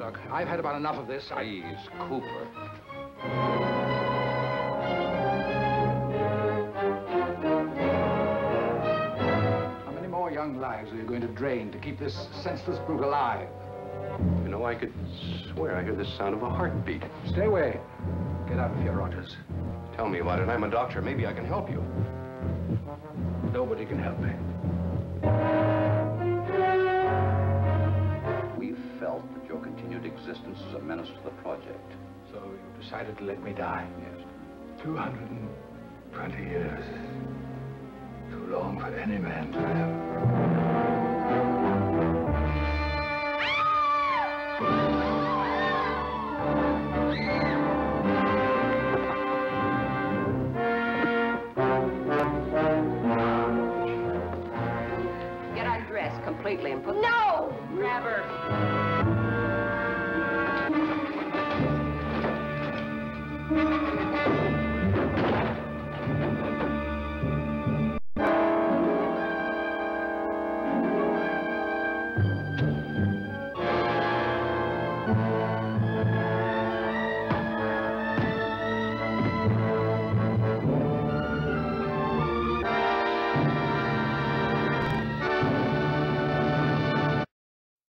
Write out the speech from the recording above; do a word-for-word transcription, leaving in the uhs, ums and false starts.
Doc. I've had about enough of this. Please, Cooper. How many more young lives are you going to drain to keep this senseless brute alive? You know, I could swear I hear the sound of a heartbeat. Stay away. Get out of here, Rogers. Tell me about it. I'm a doctor. Maybe I can help you. Nobody can help me. We felt that your continued existence was a menace to the project. So you decided to let me die? Yes. two hundred twenty years. Too long for any man to live.